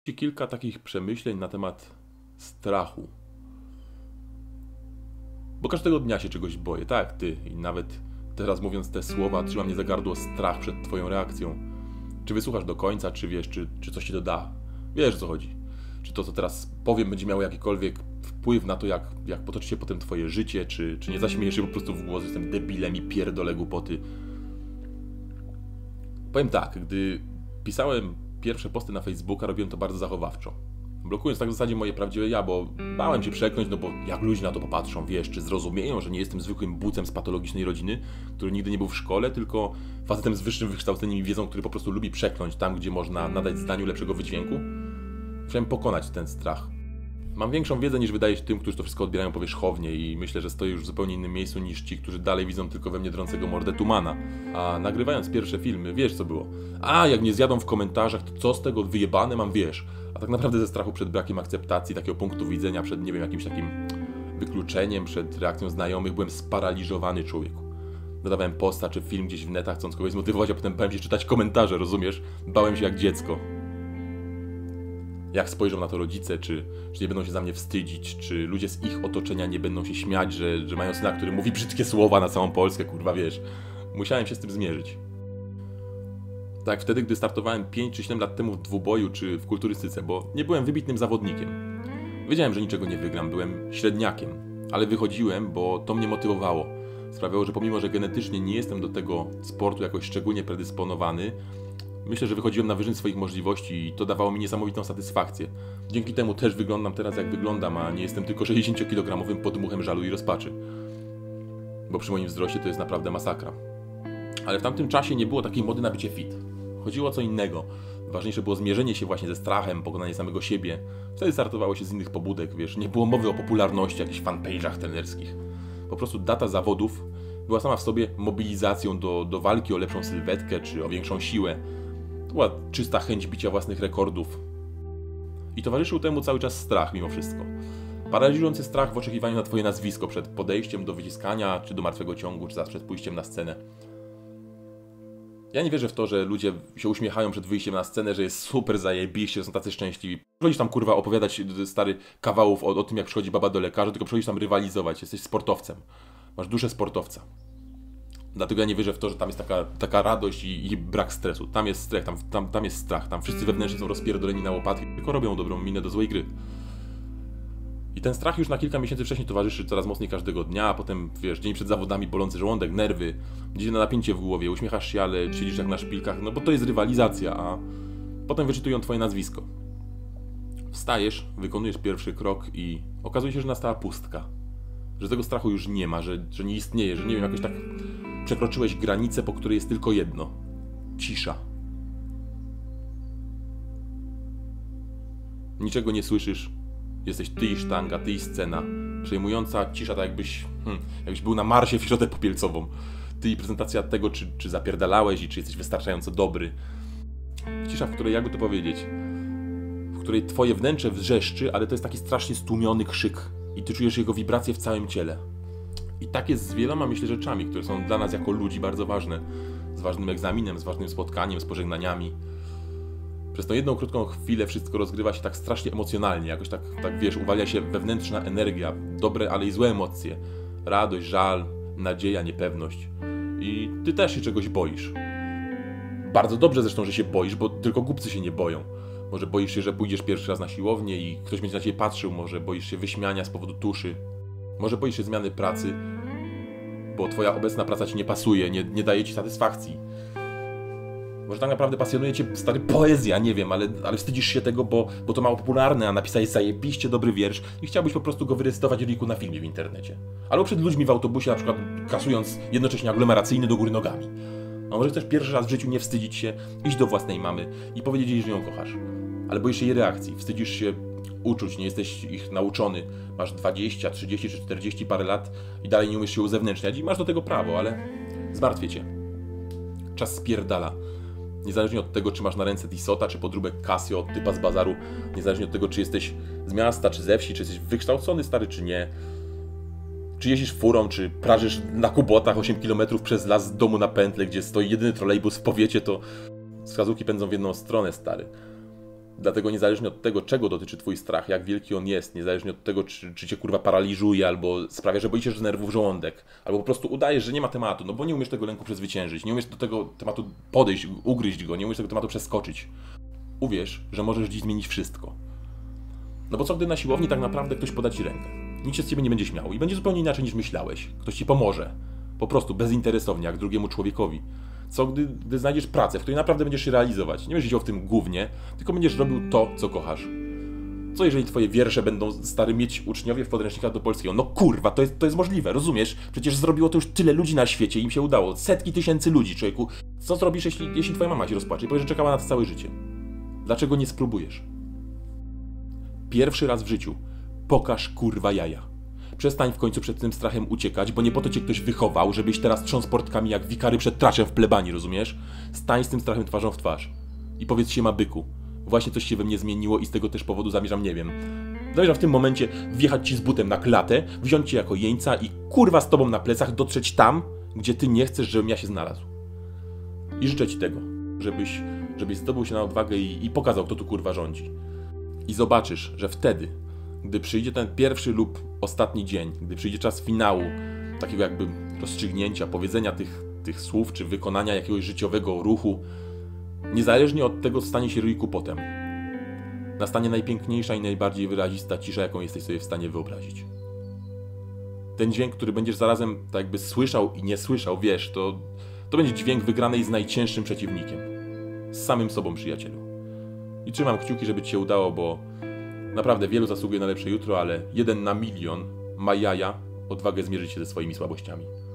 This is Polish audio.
Kilka takich przemyśleń na temat strachu. Bo każdego dnia się czegoś boję, tak jak ty. I nawet teraz mówiąc te słowa, trzyma mnie za gardło strach przed twoją reakcją. Czy wysłuchasz do końca, czy wiesz, czy coś ci to da. Wiesz, o co chodzi. Czy to, co teraz powiem, będzie miało jakikolwiek wpływ na to, jak potoczy się potem twoje życie, czy nie zaśmiejesz się po prostu w głos, jestem debilem i pierdolę głupoty. Powiem tak, gdy pisałem pierwsze posty na Facebooka, robiłem to bardzo zachowawczo. Blokując tak w zasadzie moje prawdziwe ja, bo bałem się przekląć, no bo jak ludzie na to popatrzą, wiesz, czy zrozumieją, że nie jestem zwykłym bucem z patologicznej rodziny, który nigdy nie był w szkole, tylko facetem z wyższym wykształceniem i wiedzą, który po prostu lubi przekląć tam, gdzie można nadać zdaniu lepszego wydźwięku. Chciałem pokonać ten strach. Mam większą wiedzę niż wydaje się tym, którzy to wszystko odbierają powierzchownie i myślę, że stoję już w zupełnie innym miejscu niż ci, którzy dalej widzą tylko we mnie drącego mordę Tumana. A nagrywając pierwsze filmy, wiesz co było. A jak mnie zjadą w komentarzach, to co z tego wyjebane mam, wiesz. A tak naprawdę ze strachu przed brakiem akceptacji, takiego punktu widzenia, przed nie wiem, jakimś takim wykluczeniem, przed reakcją znajomych, byłem sparaliżowany, człowieku. Dodawałem posta czy film gdzieś w netach, chcąc kogoś zmotywować, a potem bałem się czytać komentarze, rozumiesz? Bałem się jak dziecko. Jak spojrzą na to rodzice, czy nie będą się za mnie wstydzić, czy ludzie z ich otoczenia nie będą się śmiać, że mają syna, który mówi brzydkie słowa na całą Polskę, kurwa, wiesz. Musiałem się z tym zmierzyć. Tak, wtedy, gdy startowałem 5 czy 7 lat temu w dwuboju czy w kulturystyce, bo nie byłem wybitnym zawodnikiem. Wiedziałem, że niczego nie wygram, byłem średniakiem, ale wychodziłem, bo to mnie motywowało. Sprawiało, że pomimo, że genetycznie nie jestem do tego sportu jakoś szczególnie predysponowany, myślę, że wychodziłem na wyżyny swoich możliwości i to dawało mi niesamowitą satysfakcję. Dzięki temu też wyglądam teraz jak wyglądam, a nie jestem tylko 60-kilogramowym podmuchem żalu i rozpaczy. Bo przy moim wzroście to jest naprawdę masakra. Ale w tamtym czasie nie było takiej mody na bycie fit. Chodziło o co innego. Ważniejsze było zmierzenie się właśnie ze strachem, pokonanie samego siebie. Wtedy startowało się z innych pobudek, wiesz, nie było mowy o popularności, jakichś fanpage'ach trenerskich. Po prostu data zawodów była sama w sobie mobilizacją do walki o lepszą sylwetkę czy o większą siłę. To była czysta chęć bicia własnych rekordów. I towarzyszył temu cały czas strach mimo wszystko. Paraliżujący strach w oczekiwaniu na twoje nazwisko przed podejściem do wyciskania, czy do martwego ciągu, czy przed pójściem na scenę. Ja nie wierzę w to, że ludzie się uśmiechają przed wyjściem na scenę, że jest super zajebiście, że są tacy szczęśliwi. Przychodzisz tam, kurwa, opowiadać stary kawałów o tym, jak przychodzi baba do lekarza, tylko przychodzisz tam rywalizować, jesteś sportowcem. Masz duszę sportowca. Dlatego ja nie wierzę w to, że tam jest taka radość i brak stresu. Tam jest strach, tam jest strach, tam wszyscy wewnętrznie są rozpierdoleni na łopatki, tylko robią dobrą minę do złej gry. I ten strach już na kilka miesięcy wcześniej towarzyszy coraz mocniej każdego dnia, a potem, wiesz, dzień przed zawodami bolący żołądek, nerwy, gdzieś na napięcie w głowie, uśmiechasz się, ale siedzisz jak na szpilkach, no bo to jest rywalizacja, a potem wyczytują twoje nazwisko. Wstajesz, wykonujesz pierwszy krok i okazuje się, że nastała pustka. Że tego strachu już nie ma, że nie istnieje, że nie wiem, jakoś tak przekroczyłeś granicę, po której jest tylko jedno. Cisza. Niczego nie słyszysz. Jesteś ty i sztanga, ty i scena. Przejmująca cisza, tak jakbyś był na Marsie w środę popielcową. Ty i prezentacja tego, czy zapierdalałeś i czy jesteś wystarczająco dobry. Cisza, w której, jakby to powiedzieć, w której twoje wnętrze wrzeszczy, ale to jest taki strasznie stłumiony krzyk. I ty czujesz jego wibracje w całym ciele. I tak jest z wieloma, myślę, rzeczami, które są dla nas jako ludzi bardzo ważne. Z ważnym egzaminem, z ważnym spotkaniem, z pożegnaniami. Przez tą jedną krótką chwilę wszystko rozgrywa się tak strasznie emocjonalnie, jakoś tak wiesz, uwalnia się wewnętrzna energia, dobre, ale i złe emocje. Radość, żal, nadzieja, niepewność. I ty też się czegoś boisz. Bardzo dobrze zresztą, że się boisz, bo tylko głupcy się nie boją. Może boisz się, że pójdziesz pierwszy raz na siłownię i ktoś będzie na ciebie patrzył, może boisz się wyśmiania z powodu tuszy. Może boisz się zmiany pracy, bo twoja obecna praca ci nie pasuje, nie daje ci satysfakcji. Może tak naprawdę pasjonuje cię stary poezja, nie wiem, ale wstydzisz się tego, bo to mało popularne, a napisałeś zajebiście dobry wiersz i chciałbyś po prostu go wyrecytować Riku na filmie w internecie. Albo przed ludźmi w autobusie, na przykład kasując jednocześnie aglomeracyjny do góry nogami. A może chcesz pierwszy raz w życiu nie wstydzić się, iść do własnej mamy i powiedzieć jej, że ją kochasz. Ale boisz się jej reakcji, wstydzisz się uczuć, nie jesteś ich nauczony, masz 20, 30 czy 40 parę lat i dalej nie umiesz się uzewnętrzniać i masz do tego prawo, ale zmartwię cię. Czas spierdala. Niezależnie od tego, czy masz na ręce Tissota, czy podróbek Casio od typa z bazaru, niezależnie od tego, czy jesteś z miasta, czy ze wsi, czy jesteś wykształcony, stary, czy nie, czy jeździsz furą, czy prażysz na Kubotach 8 km przez las z domu na pętlę, gdzie stoi jedyny trolejbus w powiecie, to wskazówki pędzą w jedną stronę, stary. Dlatego niezależnie od tego, czego dotyczy twój strach, jak wielki on jest, niezależnie od tego, czy cię kurwa paraliżuje, albo sprawia, że boisz się z nerwów żołądek, albo po prostu udajesz, że nie ma tematu, no bo nie umiesz tego lęku przezwyciężyć, nie umiesz do tego tematu podejść, ugryźć go, nie umiesz tego tematu przeskoczyć. Uwierz, że możesz dziś zmienić wszystko. No bo co gdy na siłowni tak naprawdę ktoś poda ci rękę? Nikt się z ciebie nie będzie śmiał i będzie zupełnie inaczej niż myślałeś. Ktoś ci pomoże. Po prostu, bezinteresownie, jak drugiemu człowiekowi. Co gdy znajdziesz pracę, w której naprawdę będziesz się realizować? Nie będziesz siedział w tym gównie, tylko będziesz robił to, co kochasz. Co jeżeli twoje wiersze będą mieć uczniowie w podręcznikach do polskiego? No kurwa, to jest możliwe, rozumiesz? Przecież zrobiło to już tyle ludzi na świecie i im się udało. Setki tysięcy ludzi, człowieku. Co zrobisz, jeśli twoja mama się rozpłacze i powie, że czekała na to całe życie? Dlaczego nie spróbujesz? Pierwszy raz w życiu pokaż kurwa jaja. Przestań w końcu przed tym strachem uciekać, bo nie po to cię ktoś wychował, żebyś teraz trząsł portkami jak wikary przed traczem w plebanii, rozumiesz? Stań z tym strachem twarzą w twarz i powiedz się ma byku. Właśnie coś się we mnie zmieniło i z tego też powodu zamierzam, nie wiem. Zamierzam w tym momencie wjechać ci z butem na klatę, wziąć cię jako jeńca i kurwa z tobą na plecach dotrzeć tam, gdzie ty nie chcesz, żebym ja się znalazł. I życzę ci tego, żebyś zdobył się na odwagę i pokazał, kto tu kurwa rządzi. I zobaczysz, że wtedy, gdy przyjdzie ten pierwszy lub ostatni dzień, gdy przyjdzie czas finału, takiego jakby rozstrzygnięcia, powiedzenia tych słów, czy wykonania jakiegoś życiowego ruchu, niezależnie od tego stanie się ryj kłopotem. Nastanie najpiękniejsza i najbardziej wyrazista cisza, jaką jesteś sobie w stanie wyobrazić. Ten dźwięk, który będziesz zarazem tak jakby słyszał i nie słyszał, wiesz, to będzie dźwięk wygranej z najcięższym przeciwnikiem. Z samym sobą, przyjacielu. I trzymam kciuki, żeby ci się udało, bo naprawdę wielu zasługuje na lepsze jutro, ale 1 na milion ma jaja, odwagę zmierzyć się ze swoimi słabościami.